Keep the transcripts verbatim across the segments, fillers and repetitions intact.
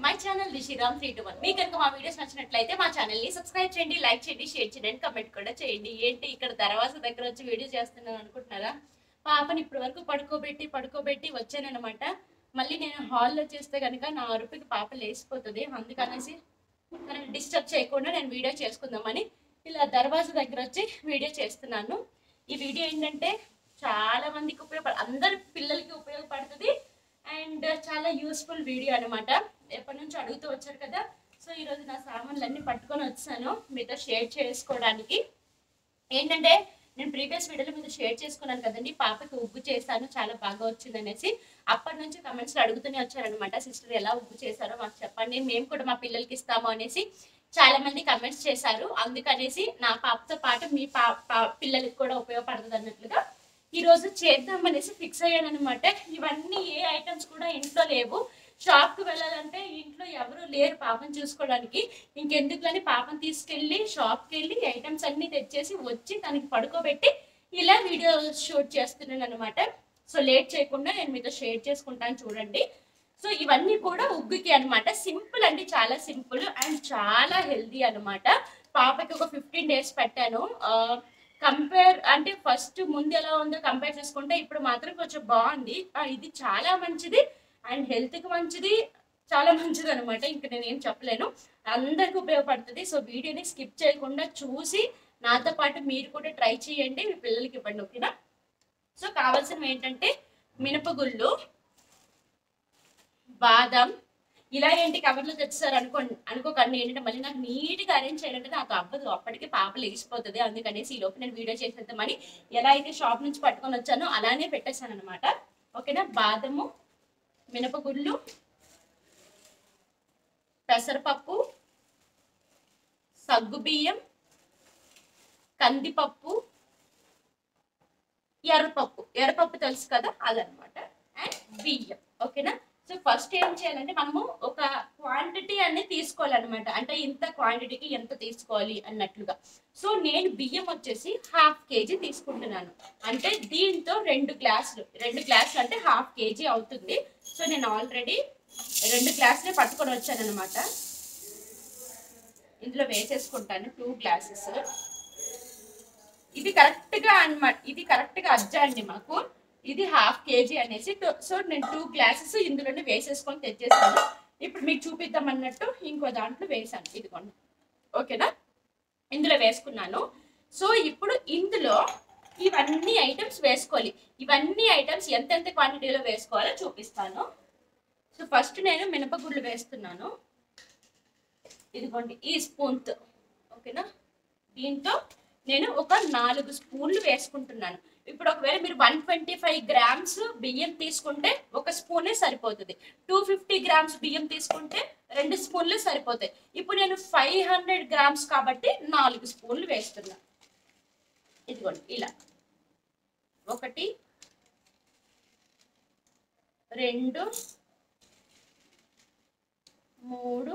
My channel Rishiram three two one. మీకు కనుక మా వీడియోస్ నచ్చినట్లయితే మా ఛానల్ని సబ్స్క్రైబ్ చేయండి, లైక్ చేయండి, షేర్ చేయండి, కమెంట్ కూడా చేయండి. ఏంటి ఇక్కడ దర్వాజా దగ్గర వచ్చి వీడియో చేస్తున్నాను అనుకుంటున్నారా? పాపని ఇప్పటి వరకు పడుకోబెట్టి పడుకోబెట్టి వచ్చానమాట. మళ్ళీ నేను హాల్లో చేస్తే కనుక నా అరుపుకి పాప లేచిపోతుంది. అందుకనేసి తనని డిస్టర్బ్ చేయకుండా నేను వీడియో చేసుకుందామని ఇలా దర్వాజా దగ్గర వచ్చి వీడియో చేస్తున్నాను. ఈ వీడియో ఏంటంటే చాలా మందికి ఉపయోగపడ అందరి పిల్లలకి ఉపయోగపడుతుంది అండ్ చాలా యూస్ఫుల్ వీడియో అనమాట. ఎప్పటి నుంచి అడుగుతూ వచ్చారు కదా, సో ఈరోజు నా సామాన్లన్నీ పట్టుకొని వచ్చాను మీతో షేర్ చేసుకోవడానికి. ఏంటంటే నేను ప్రీవియస్ వీడియోలో మీద షేర్ చేసుకున్నాను కదండి, పాపకి ఉగ్గు చేశాను చాలా బాగా వచ్చింది అనేసి. అప్పటి నుంచి కమెంట్స్లో అడుగుతూనే వచ్చారనమాట, సిస్టర్ ఎలా ఉగ్గు చేశారో మాకు చెప్పండి, మేము కూడా మా పిల్లలకి ఇస్తాము అనేసి చాలా మంది కమెంట్స్ చేశారు. అందుకనేసి నా పాపతో పాటు మీ పా పిల్లలకి కూడా ఉపయోగపడుతుంది అన్నట్లుగా ఈరోజు చేద్దాం అనేసి ఫిక్స్ అయ్యాను అనమాట. ఇవన్నీ ఏ ఐటమ్స్ కూడా ఇంట్లో లేవు. షాప్కి వెళ్ళాలంటే ఇంట్లో ఎవరు లేరు పాపను చూసుకోవడానికి. ఇంకెందుకులని పాపను తీసుకెళ్ళి షాప్కి వెళ్ళి ఐటమ్స్ అన్నీ తెచ్చేసి వచ్చి తనకి పడుకోబెట్టి ఇలా వీడియో షూట్ చేస్తున్నాను అనమాట. సో లేట్ చేయకుండా నేను మీతో షేర్ చేసుకుంటాను చూడండి. సో ఇవన్నీ కూడా ఉగ్గుకి అనమాట. సింపుల్ అండి, చాలా సింపుల్ అండ్ చాలా హెల్దీ అనమాట. పాపకి ఒక ఫిఫ్టీన్ డేస్ పెట్టాను. కంపేర్ అంటే ఫస్ట్ ముందు ఎలా ఉందో కంపేర్ చేసుకుంటే ఇప్పుడు మాత్రం కొంచెం బాగుంది. ఇది చాలా మంచిది అండ్ హెల్త్కి మంచిది, చాలా మంచిది అనమాట. ఇంకా నేను ఏం చెప్పలేను, అందరికి ఉపయోగపడుతుంది. సో వీడియోని స్కిప్ చేయకుండా చూసి నాతో పాటు మీరు కూడా ట్రై చేయండి, మీ పిల్లలకి ఇవ్వండి, ఓకేనా? సో కావాల్సినవి ఏంటంటే మినపగుళ్ళు, బాదం. ఇలా ఏంటి కవర్లో తెచ్చారు అనుకో అనుకోకండి, ఏంటంటే మళ్ళీ నాకు నీట్గా అరేంజ్ చేయాలంటే నాకు అవ్వదు, అప్పటికే పాప లేచిపోతుంది. అందుకనేసి ఈ లోపు నేను వీడియో చేసేద్దామని ఎలా అయితే షాప్ నుంచి పట్టుకొని వచ్చానో అలానే పెట్టేశాను అనమాట, ఓకేనా? బాదము, మినపగుళ్ళు, పెసరపప్పు, సగ్గుబియ్యం, కందిపప్పు, ఎర్రపప్పు. ఎర్రపప్పు తెలుసు కదా, అదనమాట. అండ్ బియ్యం, ఓకేనా? సో ఫస్ట్ ఏం చేయాలంటే మనము ఒక క్వాంటిటీ అనేది తీసుకోవాలన్నమాట. అంటే ఇంత క్వాంటిటీకి ఎంత తీసుకోవాలి అన్నట్లుగా. సో నేను బియ్యం వచ్చేసి హాఫ్ కేజీ తీసుకుంటున్నాను. అంటే దీంతో రెండు గ్లాసులు రెండు గ్లాసులు అంటే హాఫ్ కేజీ అవుతుంది. సో నేను ఆల్రెడీ రెండు గ్లాసులే పట్టుకొని వచ్చాను అనమాట. ఇందులో వేసేసుకుంటాను టూ గ్లాసెస్. ఇది కరెక్ట్గా అనమాట, ఇది కరెక్ట్గా అజ్జా అండి మాకు. ఇది హాఫ్ కేజీ అనేసి. సో నేను టూ గ్లాసెస్ ఇందులోనే వేసేసుకొని తెచ్చేసాను. ఇప్పుడు మీకు చూపిద్దాం అన్నట్టు ఇంకో దాంట్లో వేసాను, ఇదిగోండి, ఓకేనా? ఇందులో వేసుకున్నాను. సో ఇప్పుడు ఇందులో ఇవన్నీ ఐటమ్స్ వేసుకోవాలి. ఇవన్నీ ఐటమ్స్ ఎంతెంత క్వాంటిటీలో వేసుకోవాలో చూపిస్తాను. సో ఫస్ట్ నేను మినపగుళ్ళు వేస్తున్నాను, ఇదిగోండి ఈ స్పూన్తో, ఓకేనా? దీంతో నేను ఒక నాలుగు స్పూన్లు వేసుకుంటున్నాను. ఇప్పుడు ఒకవేళ మీరు వన్ ట్వంటీ ఫైవ్ గ్రామ్స్ బియ్యం తీసుకుంటే ఒక స్పూనే సరిపోతుంది. టూ ఫిఫ్టీ గ్రామ్స్ బియ్యం తీసుకుంటే రెండు స్పూన్లు సరిపోతాయి. ఇప్పుడు నేను ఫైవ్ హండ్రెడ్ గ్రామ్స్ కాబట్టి నాలుగు స్పూన్లు వేస్తున్నాను. ఇదిగోండి ఇలా ఒకటి, రెండు, మూడు,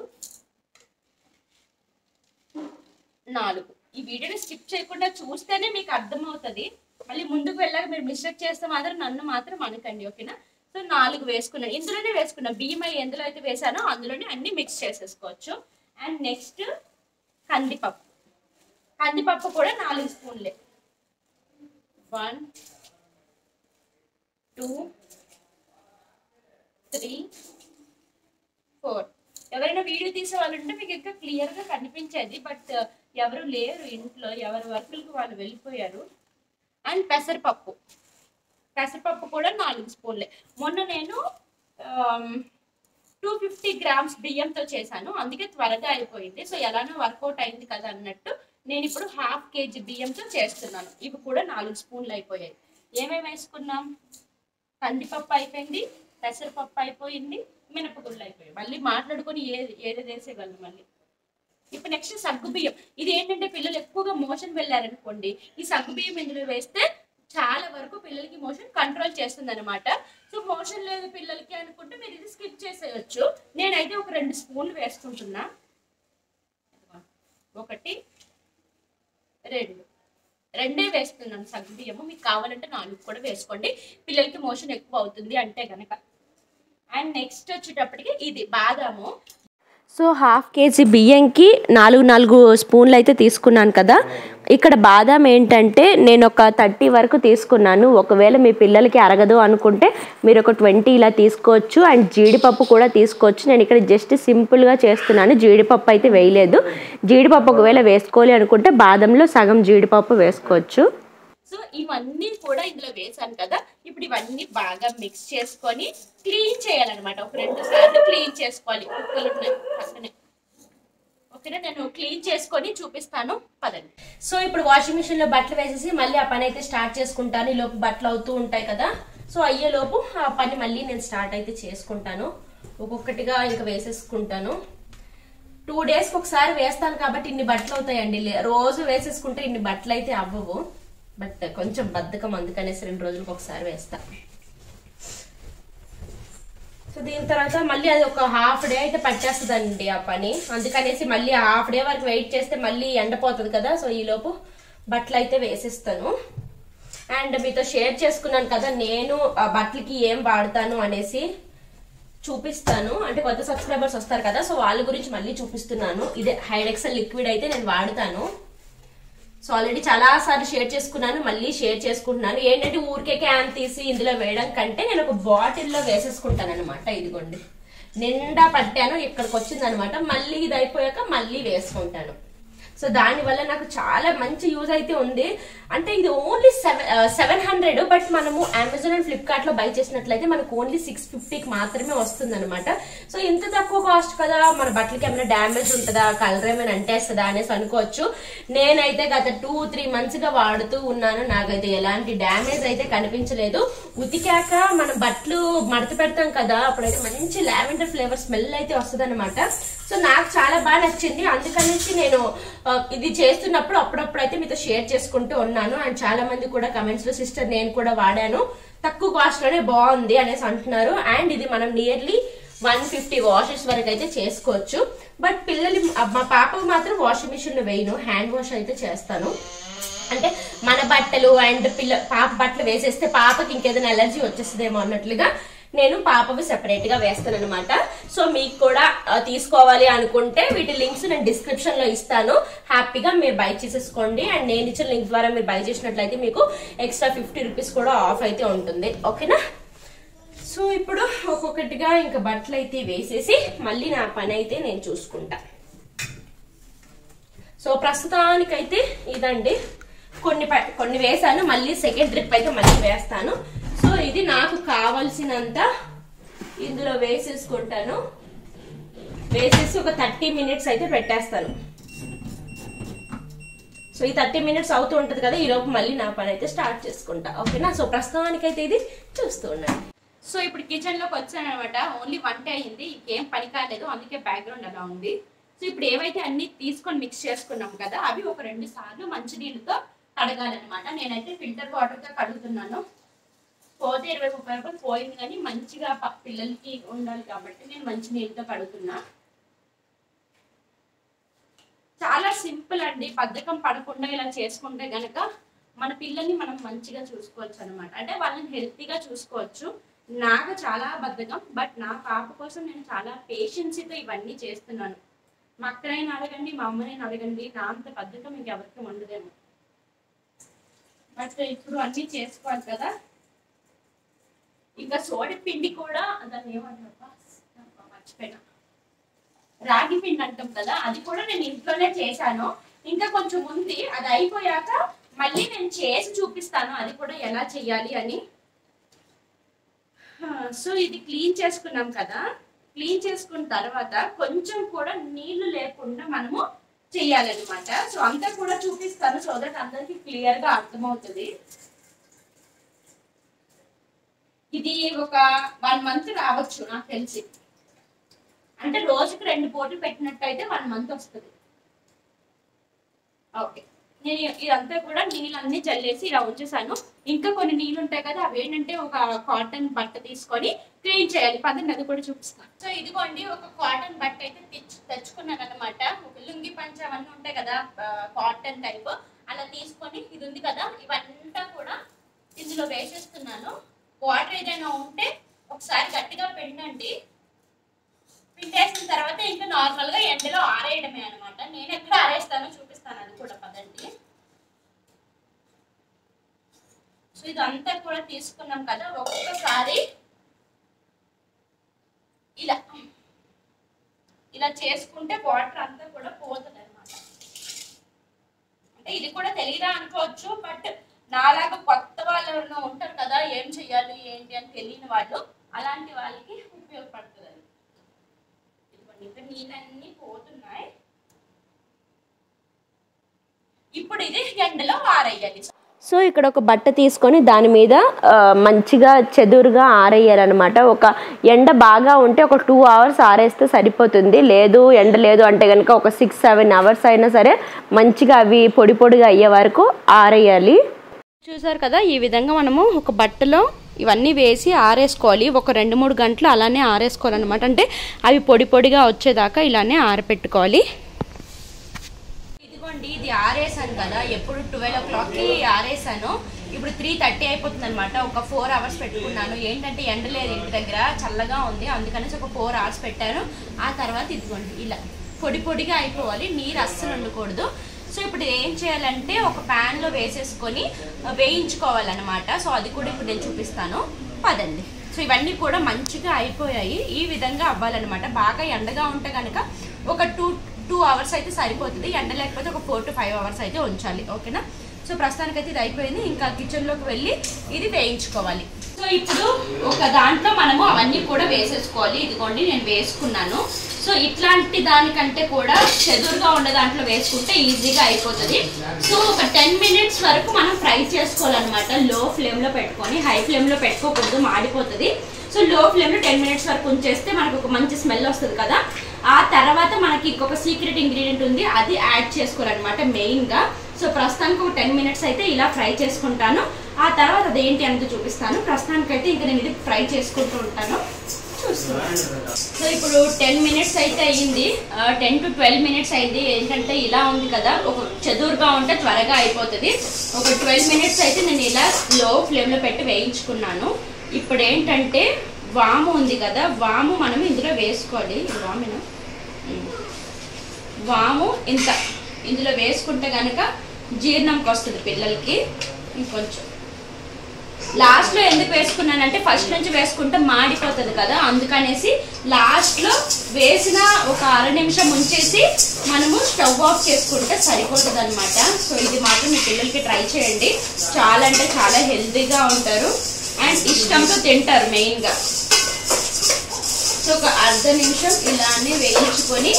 నాలుగు. ఈ వీడియోని స్కిప్ చేయకుండా చూస్తేనే మీకు అర్థమవుతుంది. మళ్ళీ ముందుకు వెళ్ళాక మీరు మిస్టేక్ చేస్తే మాత్రం నన్ను మాత్రం అనకండి, ఓకేనా? సో నాలుగు వేసుకున్నాను, ఇందులోనే వేసుకున్నా. బియ్యం అవి ఎందులో అయితే వేసానో అందులోనే అన్ని మిక్స్ చేసేసుకోవచ్చు. అండ్ నెక్స్ట్ కందిపప్పు. కందిపప్పు కూడా నాలుగు స్పూన్లే. One, two, three, four. ఎవరైనా వీడియో తీసే వాళ్ళు ఉంటే మీకు ఇంకా క్లియర్గా కనిపించేది, బట్ ఎవరు లేరు ఇంట్లో, ఎవరి వర్కులకు వాళ్ళు వెళ్ళిపోయారు. అండ్ పెసరపప్పు. పెసరపప్పు కూడా నాలుగు స్పూన్లే. మొన్న నేను టూ ఫిఫ్టీ గ్రామ్స్ బియ్యంతో చేశాను, అందుకే త్వరగా అయిపోయింది. సో ఎలానో వర్కౌట్ అయింది కదా అన్నట్టు నేను ఇప్పుడు హాఫ్ కేజీ బియ్యంతో చేస్తున్నాను. ఇవి కూడా నాలుగు స్పూన్లు అయిపోయాయి. ఏమేమి వేసుకున్నాం? కందిపప్పు అయిపోయింది, పెసరపప్పు అయిపోయింది, మినపగుళ్ళు అయిపోయాయి. మళ్ళీ మాట్లాడుకొని ఏది ఏది వేసేయగలను మళ్ళీ. ఇప్పుడు నెక్స్ట్ సగ్గుబియ్యం. ఇది ఏంటంటే పిల్లలు ఎక్కువగా మోషన్ వెళ్ళారనుకోండి, ఈ సగ్గుబియ్యం ఇందులో వేస్తే చాలా వరకు పిల్లలకి మోషన్ కంట్రోల్ చేస్తుంది అనమాట. సో మోషన్ లేదు పిల్లలకి అనుకుంటే మీరు ఇది స్కిప్ చేసేయచ్చు. నేనైతే ఒక రెండు స్పూన్లు వేసుకుంటున్నా. ఒకటి, రెండు, రెండే వేస్తున్నాను సగ్గుబియ్యము. మీకు కావాలంటే నాలుగు కూడా వేసుకోండి, పిల్లలకి మోషన్ ఎక్కువ అవుతుంది అంటే కనుక. అండ్ నెక్స్ట్ వచ్చేటప్పటికి ఇది బాదాము. సో హాఫ్ కేజీ బియ్యంకి నాలుగు నాలుగు స్పూన్లు అయితే తీసుకున్నాను కదా. ఇక్కడ బాదాం ఏంటంటే నేను ఒక థర్టీ వరకు తీసుకున్నాను. ఒకవేళ మీ పిల్లలకి అరగదు అనుకుంటే మీరు ఒక ట్వంటీ ఇలా తీసుకోవచ్చు. అండ్ జీడిపప్పు కూడా తీసుకోవచ్చు. నేను ఇక్కడ జస్ట్ సింపుల్గా చేస్తున్నాను, జీడిపప్పు అయితే వేయలేదు. జీడిపప్పు ఒకవేళ వేసుకోవాలి అనుకుంటే బాదంలో సగం జీడిపప్పు వేసుకోవచ్చు. సో ఇవన్నీ కూడా ఇందులో వేసాను కదా. ఇప్పుడు ఇవన్నీ బాగా మిక్స్ చేసుకొని క్లీన్ చేయాలన్నమాట. ఒక రెండు సార్లు క్లీన్ చేసుకోవాలి. కుక్కలు ఉన్నాయి పక్కనే. ఓకేనా, నేను క్లీన్ చేసుకొని చూపిస్తాను పదండి. సో ఇప్పుడు వాషింగ్ మిషన్ లో బట్టలు వేసేసి మళ్ళీ ఆ పని అయితే స్టార్ట్ చేసుకుంటాను. ఈ లోపు బట్టలు అవుతూ ఉంటాయి కదా. సో అయ్యే లోపు ఆ పని మళ్ళీ నేను స్టార్ట్ అయితే చేసుకుంటాను. ఒక్కొక్కటిగా ఇంకా వేసేసుకుంటాను. టూ డేస్కి ఒకసారి వేస్తాను కాబట్టి ఇన్ని బట్టలు అవుతాయండి. రోజు వేసేసుకుంటే ఇన్ని బట్టలు అయితే అవ్వవు. బట్ కొంచెం బద్ధకం, అందుకనేసి రెండు రోజులకు ఒకసారి వేస్తా. సో దీని తర్వాత మళ్ళీ అది ఒక హాఫ్ డే అయితే పట్టేస్తుందండి ఆ పని. అందుకనేసి మళ్ళీ హాఫ్ డే వరకు వెయిట్ చేస్తే మళ్ళీ ఎండపోతుంది కదా. సో ఈలోపు బట్టలు అయితే వేసేస్తాను. అండ్ మీతో షేర్ చేసుకున్నాను కదా నేను ఆ బట్టలకి ఏం వాడతాను అనేసి చూపిస్తాను. అంటే కొత్త సబ్స్క్రైబర్స్ వస్తారు కదా, సో వాళ్ళ గురించి మళ్ళీ చూపిస్తున్నాను. ఇదే హైడెక్సల్ లిక్విడ్ అయితే నేను వాడతాను. సో ఆల్రెడీ చాలా సార్లు షేర్ చేసుకున్నాను, మళ్ళీ షేర్ చేసుకుంటున్నాను. ఏంటంటే ఊరికే క్యాన్ తీసి ఇందులో వేయడం కంటే నేను ఒక బాటిల్లో వేసేసుకుంటాను అనమాట. ఇదిగోండి నిండా పట్టాను, ఇక్కడికి వచ్చింది అనమాట. మళ్ళీ ఇది అయిపోయాక మళ్ళీ వేసుకుంటాను. సో దానివల్ల నాకు చాలా మంచి యూజ్ అయితే ఉంది. అంటే ఇది only seven seven hundred but మనము అమెజాన్ అండ్ ఫ్లిప్కార్ట్ లో బై చేసినట్లయితే మనకు ఓన్లీ సిక్స్ ఫిఫ్టీకి మాత్రమే వస్తుంది అనమాట. సో ఇంత తక్కువ కాస్ట్ కదా, మన బట్టలకి ఏమైనా డ్యామేజ్ ఉంటుందా, కలర్ ఏమైనా అంటేస్తుందా అనేసి అనుకోవచ్చు. నేనైతే గత టూ త్రీ మంత్స్ గా వాడుతూ ఉన్నాను. నాకైతే ఎలాంటి డ్యామేజ్ అయితే కనిపించలేదు. ఉతికాక మన బట్టలు మడత పెడతాం కదా, అప్పుడైతే మంచి లావెండర్ ఫ్లేవర్ స్మెల్ అయితే వస్తుంది అనమాట. సో నాకు చాలా బాగా నచ్చింది. అందుకనేసి నేను ఇది చేస్తున్నప్పుడు అప్పుడప్పుడు అయితే మీతో షేర్ చేసుకుంటూ ఉన్నాను. అండ్ చాలా మంది కూడా కమెంట్స్ లో సిస్టర్ నేను కూడా వాడాను, తక్కువ కాస్ట్ లోనే బాగుంది అనేసి అంటున్నారు. అండ్ ఇది మనం నియర్లీ వన్ ఫిఫ్టీ వాషెస్ వరకు అయితే చేసుకోవచ్చు. బట్ పిల్లలు మా పాపకు మాత్రం వాషింగ్ మిషన్ లో వేయను, హ్యాండ్ వాష్ అయితే చేస్తాను. అంటే మన బట్టలు అండ్ పిల్ల పాప బట్టలు వేసేస్తే పాపకి ఇంకేదైనా ఎలర్జీ వచ్చేస్తుందేమో అన్నట్లుగా నేను పాపవి సెపరేట్ గా వేస్తాను అనమాట. సో మీకు కూడా తీసుకోవాలి అనుకుంటే వీటి లింక్స్ నేను డిస్క్రిప్షన్ లో ఇస్తాను. హ్యాపీగా మీరు బై చేసేసుకోండి. అండ్ నేను ఇచ్చిన లింక్ ద్వారా మీరు బై చేసినట్లయితే మీకు ఎక్స్ట్రా ఫిఫ్టీ రూపీస్ కూడా ఆఫ్ అయితే ఉంటుంది. ఓకేనా. సో ఇప్పుడు ఒక్కొక్కటిగా ఇంకా బట్టలు అయితే వేసేసి మళ్ళీ నా పని అయితే నేను చూసుకుంటా. సో ప్రస్తుతానికైతే ఇదండి, కొన్ని కొన్ని వేసాను, మళ్ళీ సెకండ్ ట్రిప్ అయితే మళ్ళీ వేస్తాను. సో ఇది నాకు కావలసినంత ఇందులో వేసేసుకుంటాను. వేసేసి ఒక థర్టీ మినిట్స్ అయితే పెట్టేస్తాను. సో ఈ థర్టీ మినిట్స్ అవుతూ ఉంటది కదా, ఈ లోపు మళ్ళీ నా పని అయితే స్టార్ట్ చేసుకుంటా. ఓకేనా. సో ప్రస్తుతానికైతే ఇది చూస్తూ ఉండండి. సో ఇప్పుడు కిచెన్ లోకి వచ్చాను అనమాట. ఓన్లీ వంట అయింది, ఇంకేం పని కాలేదు, అందుకే బ్యాక్గ్రౌండ్ అలా ఉంది. సో ఇప్పుడు ఏవైతే అన్ని తీసుకొని మిక్స్ చేసుకున్నాం కదా, అవి ఒక రెండు సార్లు మంచినీళ్ళతో కడగాలన్నమాట. నేనైతే ఫిల్టర్ వాటర్ తో కడుగుతున్నాను. పోతే ఇరవై ముప్పై రూపాయలు పోయింది, కానీ మంచిగా పిల్లలకి ఉండాలి కాబట్టి నేను మంచి నీళ్ళతో కడుగుతున్నా. చాలా సింపుల్ అండి, బద్ధకం పడకుండా ఇలా చేసుకుంటే గనక మన పిల్లల్ని మనం మంచిగా చూసుకోవచ్చు అనమాట. అంటే వాళ్ళని హెల్తీగా చూసుకోవచ్చు. నాకు చాలా బద్ధకం, బట్ నా పాప కోసం నేను చాలా పేషెన్సీతో ఇవన్నీ చేస్తున్నాను. మా అక్కనైనా అడగండి, మా అమ్మనైనా అడగండి, నా అంత బద్ధకం ఇంకెవరికి ఉండదేమో. బట్ ఇప్పుడు అన్నీ చేసుకోవాలి కదా. ఇంకా సోడి పిండి కూడా, దాన్ని ఏమంటారు మర్చిపోయినా, రాగి పిండి అంటాం కదా, అది కూడా నేను ఇంట్లోనే చేశాను. ఇంకా కొంచెం ఉంది, అది అయిపోయాక మళ్ళీ నేను చేసి చూపిస్తాను అది కూడా ఎలా చెయ్యాలి అని. సో ఇది క్లీన్ చేసుకున్నాం కదా, క్లీన్ చేసుకున్న తర్వాత కొంచెం కూడా నీళ్లు లేకుండా మనము చెయ్యాలన్నమాట. సో అంతా కూడా చూపిస్తాను, సో దట్ అందరికి క్లియర్ గా అర్థమవుతుంది. ఇది ఒక వన్ మంత్ రావచ్చు నాకు తెలిసి. అంటే రోజుకి రెండు పూటలు పెట్టినట్టయితే వన్ మంత్ వస్తుంది. ఓకే, నేను ఇదంతా కూడా నీళ్ళన్నీ చల్లేసి ఇలా ఉంచేసాను. ఇంకా కొన్ని నీళ్ళు ఉంటాయి కదా, అవి ఏంటంటే ఒక కాటన్ బట్ట తీసుకొని క్లీన్ చేయాలి. పదండి అది కూడా చూపిస్తాను. సో ఇదిగోండి, ఒక కాటన్ బట్ట అయితే తెచ్చు తెచ్చుకున్నాను అనమాట. ఒక లుంగి పంచ అవన్నీ ఉంటాయి కదా కాటన్ టైప్, అలా తీసుకొని ఇది ఉంది కదా, ఇవంతా కూడా ఇందులో వేసేస్తున్నాను. వాటర్ ఏదైనా ఉంటే ఒకసారి గట్టిగా పిండండి. పిండేసిన తర్వాత ఇంకా నార్మల్ గా ఎండలో ఆరేయడమే అనమాట. నేను ఎక్కడ ఆరేస్తానో చూపిస్తాను, అది కూడా పదండి. సో ఇదంతా కూడా తీసుకున్నాం కదా, ఒక్కసారి ఇలా ఇలా చేసుకుంటే వాటర్ అంతా కూడా పోతుంది అనమాట. అంటే ఇది కూడా తెలియదా అనుకోవచ్చు, బట్ నాలాగా కొత్త వాళ్ళు ఎవరైనా ఉంటారు కదా, ఏం చెయ్యాలి ఏంటి అని తెలియని వాళ్ళు, అలాంటి వాళ్ళకి ఉపయోగపడుతుంది. ఇదిగోండి ఇంకా నీళ్ళన్నీ పోతున్నాయి. ఇప్పుడు ఇది ఎండలో ఆరేయాలి. సో ఇక్కడ ఒక బట్ట తీసుకొని దాని మీద మంచిగా చెదురుగా ఆరేయాలన్నమాట. ఒక ఎండ బాగా ఉంటే ఒక టూ అవర్స్ ఆరేస్తే సరిపోతుంది. లేదు ఎండ లేదు అంటే కనుక ఒక సిక్స్ సెవెన్ అవర్స్ అయినా సరే మంచిగా అవి పొడి పొడిగా అయ్యే వరకు ఆరేయాలి. చూసారు కదా, ఈ విధంగా మనము ఒక బట్టలో ఇవన్నీ వేసి ఆరేసుకోవాలి. ఒక రెండు మూడు గంటలు అలానే ఆరేసుకోవాలన్నమాట. అంటే అవి పొడి పొడిగా వచ్చేదాకా ఇలానే ఆరపెట్టుకోవాలి. ఇది ఆరేసాను కదా, ఎప్పుడు ట్వెల్వ్ ఓ క్లాక్కి ఆరేసాను, ఇప్పుడు త్రీ థర్టీ అయిపోతుంది అనమాట. ఒక ఫోర్ అవర్స్ పెట్టుకున్నాను. ఏంటంటే ఎండ లేదు ఇంటి దగ్గర, చల్లగా ఉంది, అందుకనేసి ఒక ఫోర్ అవర్స్ పెట్టాను. ఆ తర్వాత ఇదిగోండి ఇలా పొడి పొడిగా అయిపోవాలి, నీరు అస్సలు ఉండకూడదు. సో ఇప్పుడు ఏం చేయాలంటే ఒక ప్యాన్లో వేసేసుకొని వేయించుకోవాలన్నమాట. సో అది కూడా ఇప్పుడు నేను చూపిస్తాను, పదండి. సో ఇవన్నీ కూడా మంచిగా అయిపోయాయి. ఈ విధంగా అవ్వాలన్నమాట. బాగా ఎండగా ఉంటే కనుక ఒక టూ టూ అవర్స్ అయితే సరిపోతుంది. ఎండ లేకపోతే ఒక ఫోర్ టు ఫైవ్ అవర్స్ అయితే ఉంచాలి, ఓకేనా. సో ప్రస్తుతానికైతే ఇది అయిపోయింది. ఇంకా కిచెన్లోకి వెళ్ళి ఇది వేయించుకోవాలి. సో ఇప్పుడు ఒక దాంట్లో మనము అవన్నీ కూడా వేసేసుకోవాలి. ఇదిగోండి నేను వేసుకున్నాను. సో ఇట్లాంటి దానికంటే కూడా చెదురుగా ఉండే దాంట్లో వేసుకుంటే ఈజీగా అయిపోతుంది. సో ఒక టెన్ మినిట్స్ వరకు మనం ఫ్రై చేసుకోవాలన్నమాట. లో ఫ్లేమ్లో పెట్టుకొని, హై ఫ్లేమ్లో పెట్టుకోకూడదు, మాడిపోతుంది. సో లో ఫ్లేమ్లో టెన్ మినిట్స్ వరకు ఉంచేస్తే మనకు ఒక మంచి స్మెల్ వస్తుంది కదా. ఆ తర్వాత మనకి ఇంకొక సీక్రెట్ ఇంగ్రీడియంట్ ఉంది, అది యాడ్ చేసుకోవాలన్నమాట మెయిన్గా. సో ప్రస్తుతానికి ఒక టెన్ మినిట్స్ అయితే ఇలా ఫ్రై చేసుకుంటాను. ఆ తర్వాత అదేంటి అనేది చూపిస్తాను. ప్రస్తుతానికైతే ఇంకా నేను ఇది ఫ్రై చేసుకుంటూ ఉంటాను, చూస్తున్నాను. సో ఇప్పుడు టెన్ మినిట్స్ అయితే అయ్యింది, టెన్ టు ట్వెల్వ్ మినిట్స్ అయింది. ఏంటంటే ఇలా ఉంది కదా, ఒక చెదురుగా ఉంటే త్వరగా అయిపోతుంది. ఒక ట్వెల్వ్ మినిట్స్ అయితే నేను ఇలా లో ఫ్లేమ్లో పెట్టి వేయించుకున్నాను. ఇప్పుడు ఏంటంటే వాము ఉంది కదా, వాము మనం ఇందులో వేసుకోవాలి. వామును వాము ఇంత ఇందులో వేసుకుంటే కనుక జీర్ణంకి వస్తుంది పిల్లలకి. ఇంకొంచెం లాస్ట్లో ఎందుకు వేసుకున్నానంటే ఫస్ట్ నుంచి వేసుకుంటే మాడిపోతుంది కదా, అందుకనేసి లాస్ట్లో వేసిన ఒక అర నిమిషం ఉంచేసి మనము స్టవ్ ఆఫ్ చేసుకుంటే సరిపోతుంది అనమాట. సో ఇది మాత్రం మీ పిల్లలకి ట్రై చేయండి, చాలా అంటే చాలా హెల్తీగా ఉంటారు అండ్ ఇష్టంతో తింటారు మెయిన్గా. సో ఒక అర్ధ నిమిషం ఇలానే వేయించుకొని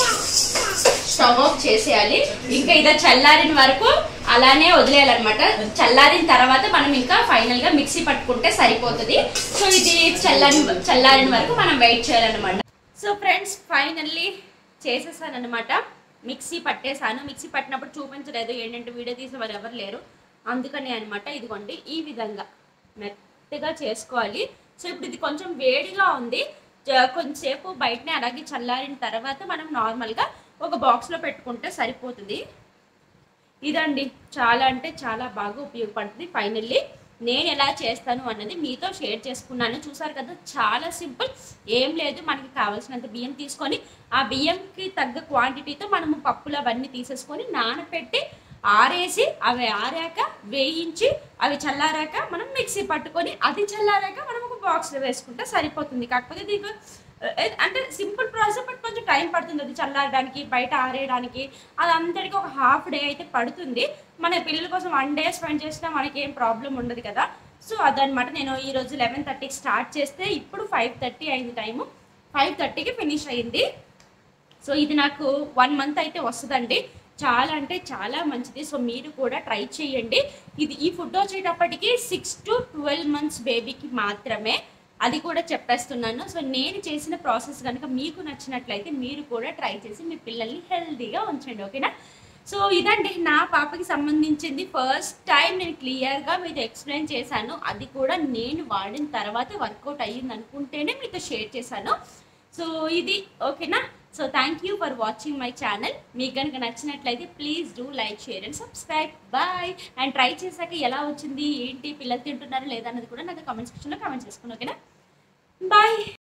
స్టవ్ ఆఫ్ చేసేయాలి. ఇంకా ఇదే చల్లారిన వరకు అలానే వదిలేయాలన్నమాట. చల్లారిన తర్వాత మనం ఇంకా ఫైనల్ గా మిక్సీ పట్టుకుంటే సరిపోతుంది. సో ఇది చల్లారి చల్లారిన వరకు మనం వెయిట్ చేయాలన్నమాట. సో ఫ్రెండ్స్ ఫైనల్లీ చేసేసాను అనమాట, మిక్సీ పట్టేసాను. మిక్సీ పట్టినప్పుడు చూపించలేదు, ఏంటంటే వీడియో తీసేవారు ఎవరు లేరు, అందుకనే అనమాట. ఇదిగోండి ఈ విధంగా మెత్తగా చేసుకోవాలి. సో ఇప్పుడు ఇది కొంచెం వేడిగా ఉంది, కొంచెంసేపు బయటనే అలాగే చల్లారిన తర్వాత మనం నార్మల్గా ఒక బాక్స్లో పెట్టుకుంటే సరిపోతుంది. ఇదండి చాలా అంటే చాలా బాగా ఉపయోగపడుతుంది. ఫైనల్లీ నేను ఎలా చేస్తాను అన్నది మీతో షేర్ చేసుకున్నాను. చూసారు కదా, చాలా సింపుల్, ఏం లేదు. మనకి కావాల్సినంత బియ్యం తీసుకొని ఆ బియ్యంకి తగ్గ క్వాంటిటీతో మనము పప్పులు అవన్నీ తీసేసుకొని నానపెట్టి ఆరేసి అవి ఆరాక వేయించి అవి చల్లారాక మనం మిక్సీ పట్టుకొని అది చల్లారాక మనం ఒక బాక్స్లో వేసుకుంటే సరిపోతుంది. కాకపోతే దీనికి అంటే సింపుల్ ప్రాసెస్, బట్ కొంచెం టైం పడుతుంది అది చల్లారడానికి, బయట ఆరేయడానికి. అది అందరికీ ఒక హాఫ్ డే అయితే పడుతుంది. మన పిల్లల కోసం వన్ డే స్పెండ్ చేసినా మనకి ఏం ప్రాబ్లం ఉండదు కదా. సో అదనమాట. నేను ఈరోజు లెవెన్ థర్టీకి స్టార్ట్ చేస్తే ఇప్పుడు ఫైవ్ థర్టీ అయింది టైము, ఫైవ్ థర్టీకి ఫినిష్ అయింది. సో ఇది నాకు వన్ మంత్ అయితే వస్తుందండి. చాలా అంటే చాలా మంచిది. సో మీరు కూడా ట్రై చేయండి. ఇది ఈ ఫుడ్ వచ్చేటప్పటికి సిక్స్ టు ట్వెల్వ్ మంత్స్ బేబీకి మాత్రమే, అది కూడా చెప్పేస్తున్నాను. సో నేను చేసిన ప్రాసెస్ కనుక మీకు నచ్చినట్లయితే మీరు కూడా ట్రై చేసి మీ పిల్లల్ని హెల్తీగా ఉంచండి, ఓకేనా. సో ఇదండి నా పాపకి సంబంధించింది. ఫస్ట్ టైం నేను క్లియర్గా మీతో ఎక్స్ప్లెయిన్ చేశాను, అది కూడా నేను వాడిన తర్వాత వర్కౌట్ అయ్యింది అనుకుంటేనే మీతో షేర్ చేశాను. సో ఇది ఓకేనా. So thank you for watching my channel. మీకు కనుక నచ్చినట్లయితే please do like, share and subscribe. Bye. And try చేశాక ఎలా వచ్చింది, ఏంటి, పిల్లలు తింటున్నారా లేదా అన్నది కూడా నాకు కామెంట్ సెక్షన్లో కామెంట్ చేసుకోండి, ఓకేనా. బాయ్.